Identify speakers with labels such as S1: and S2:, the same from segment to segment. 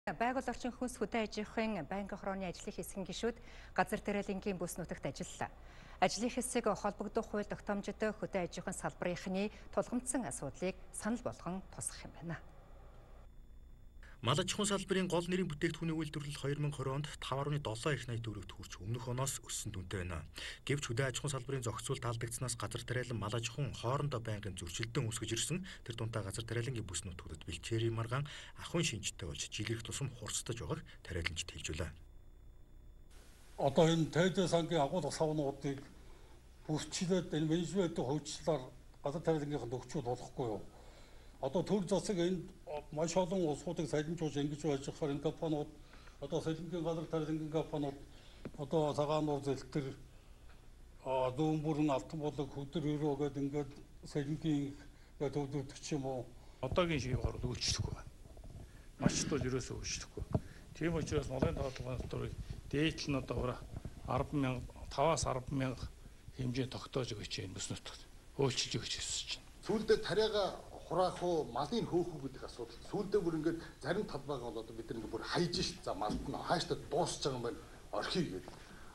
S1: Байгууллагын орчин хүнс хөдөө аж ахуйн банк хорооны ажлын хэсгийн гишүүд газар тариалангийн бүс нутагт ажиллалаа. Ажлын хэсэг холбогдох хууль тогтоомжтой хөдөө аж ахуйн салбарынхны тулгамдсан асуудлыг санал болгон тусгах юм байна.
S2: Мал аж ахуйн салбарын гол нэрийн бүтээгдэхүүний үйлдвэрлэл 2020 онд 5.7 их найт төгрөгт хүрч өмнөх оноос өссөн дүнтэй байна. Гэвч хөдөө аж ахуйн салбарын зохицуулт алдагдсанаас газар тариалан мал аж ахуйн хоорондоо байнгын зөрчилдөн үүсгэж ирсэн. Тэр дундаа газар тариалангийн бүс нутгуудад бэлчээрийн маргаан ахуйн шинжтэй болж жилэрх тусам хурцтаж байгааг тариаланч хэлжүүлээ.
S3: Одоо энэ тайзаа сангийн агуулга савнуудыг бүрчлээд энэ менежментийн хувьчлаар газар тариалангийнханд өгчүүл болохгүй юу? Одоо төр засаг энд маш олон улсуудыг салинжуулж ингэж байж байгаа энэ компаниуд одоо салингийн газар тариалангийн компаниуд одоо цагаан нуур зэлтэр зүүн бүрэн алтан болог хөдөр өрөө гэдэг ингээд салингийн төвлөрдөг ч юм уу
S4: одоогийн шийгээр үйлчлэхгүй байна. Малчд бол ерөөсөө үйлчлэхгүй. Тийм учраас малын тоолгоны дотор дээдл нь одоо 10,000 5-аас 10,000 хэмжээ тогтоож өгч энэ бүс нутагт өөрчилж өгч өсөж байна.
S5: Сүүлдээ тариага хураах уу, малын хөөх үү гэдэг асуудал. Сүүлдээ бүр ингээд зарим талбайг бол одоо бид нэг бүр хайж шít. За малд нь хааштай дуусч байгаа юм байна. Орхий гэдэг.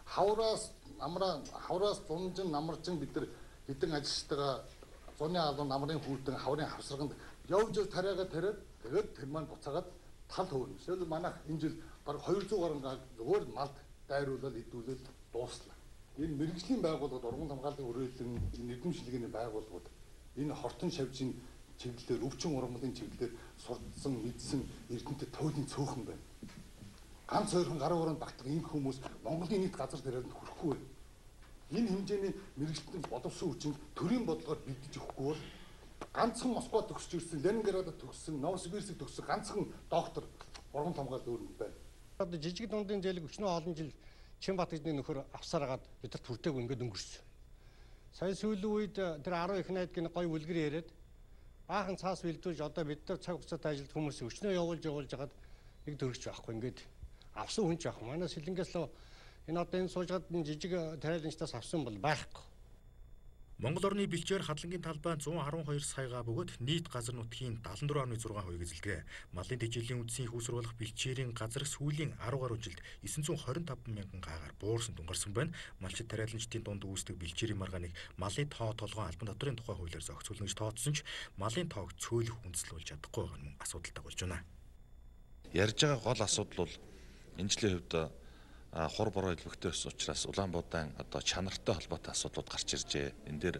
S5: Хавраас зунжин намаржин бид нар хэдэн ажилчтайгаа зуны алуун намрын хүүтэн хаврын хавсарганд явж тариага тариад тэгээд тэр маань буцаагаад тал хөөрнө. Жишээлбэл манайх энэ жил баг 200 гаруй зөвхөн малд дайруулаад идүүлээд дууслаа. Энэ мэрэгжлийн байгууллагууд, урган хамгааллын хүрээлэн, нийгэм шилгээний байгууллагууд энэ хортон шавжийн чиглэлээр өвчин ургамлын чиглэлээр сурдсан, мэдсэн эрдэнэтэй туйлын цөөхөн байна. Ганц ойрхон гаруй уран багтах ийм хүмүүс Монголын нийт газар тариаланд хүрэхгүй байна. Энэ хэмжээний мэрэгчлэн боловсон хүчинд төрийн бодлогоор бэлдэж өгөхгүй бол ганцхан Москва төгсөж ирсэн, Ленинградад төгссөн, Новосибирск төгссөн ганцхан доктор урган хамгаалалт өөрөнд байна.
S6: Одоо жижиг дундын зээлэг өчнөө олон жил Чинбат гэдний нөхөр авсараад бидэрт хүртээг ингээд өнгөрсөн. Сая сүүлийн үед тэр 10 их найд гэн гой үлгэр яриад баахан цаас бэлдүүлж одоо бид нар цаг хугацаатай ажилд хүмүүс өчнөө явуулж хагаад нэг дөрөгч байхгүй ингээд авсан хүн ч авах. Манай Сэлэнгээс л энэ одоо энэ суужгаад энэ жижиг тариаланчдаас авсан бол байхгүй.
S2: Монгол орны бэлчээр хадлагын талбай 112 саяга бөгөөд нийт газар нутгийн 74.6% эзэлдэг. Малын тэжээлийн үндсийн их усруулах бэлчээрийн газар сүүлийн 10 гаруй жилд 955 мянган гагаар буурсан тунгарсан байна. Малчид тариаланчдын дунд үүсдэг бэлчээрийн маргааныг малын тоо толгойн албан татврын тухай хуулиар зохицуулна гэж тооцсон ч малын тоог цөөлөх үндэслэл болж чадахгүй байгаа нь асуудалтай болж байна.
S7: Ярьж байгаа гол асуудал бол энэ жилийн хувьд хур бороо илбэгтэйс учраас Улаанбуудайн одоо чанартай холбоотой асуудлууд гарч иржээ. Энэ дээр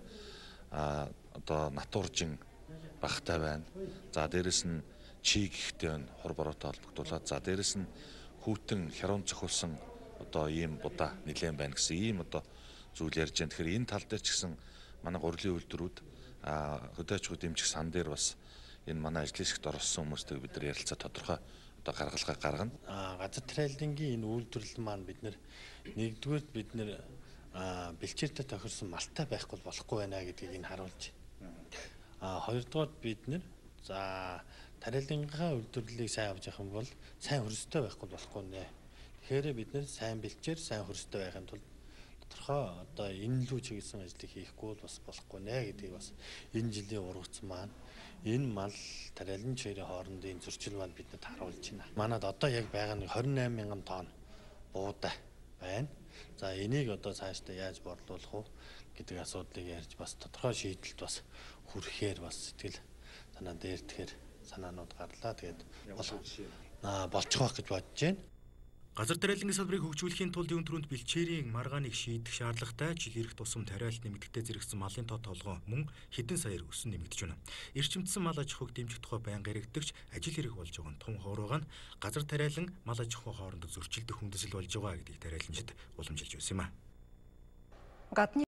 S7: одоо натууржин багтай байна. За дээрэс нь чиг ихтэй байна. Хур бороотой холбогдуулаад за дээрэс нь хүүтэн хяруун цохилсон одоо ийм будаа нэлээд байна гэсэн ийм одоо зүйл ярьж байна. Тэгэхээр энэ тал дээр ч гэсэн манай гурилын үйлдвэрүүд хөдөө аж ахуй дэмжих сан дээр бас энэ манай ажлын хэсэгт оролцсон хүмүүстэй бид нар ярилцаа тодорхой гаргалгаа гаргана.
S8: Газар тариалангийн энэ үйлдвэрлэл маань бид нар нэгдүгээр бид нар бэлчээртэй тохирсон малтай байхгүй болохгүй байна гэдгийг энэ харуулж байна. Хоёрдугаар бид нар за тариалангийнхаа үйлдвэрлэлийг сайн авч явах юм бол сайн хөрстэй байхгүй болохгүй нэ. Тэгэхээр бид нар сайн бэлчээр сайн хөрстэй байхын тулд тодорхой одоо энэ лүү чиглэсэн ажлыг хийхгүй бол бас болохгүй нэ гэдгийг бас энэ жилийн ургац маань энэ мал тариалан чирийн хоорондын зөрчил маань бидэнд харуулж байна. Манад одоо яг байгаа нь 28 мянган тонн буудаа байна. За энийг одоо цаашдаа яаж борлуулах вэ гэдэг асуудлыг ярьж бас тодорхой шийдэлд бас хүрэхээр бас сэтгэл санаа дээр тэгэхээр санаанууд гарлаа. Тэгээд болцгоох гэж бодож байна.
S2: Газар тариалангийн салбарыг хөгжүүлэхийн тулд юун төрөнд бэлчээрийн маргааныг шийдэх шаардлагатай жил ирэх тусам тариалт нэмэгдэхтэй зэрэгсэн малын тоо толгой мөн хэдэн саяар өсөн нэмэгдэж байна. Эрчимдсэн мал аж ахуйг дэмжих тухай байнга яригдагч ажил хэрэг болж байгаа нь тун хооройгоо газар тариалан мал аж ахуй хоорондоо зөрчилдөх хүндэсэл болж байгаа гэдгийг тариаланчид уламжилж байсан юм а.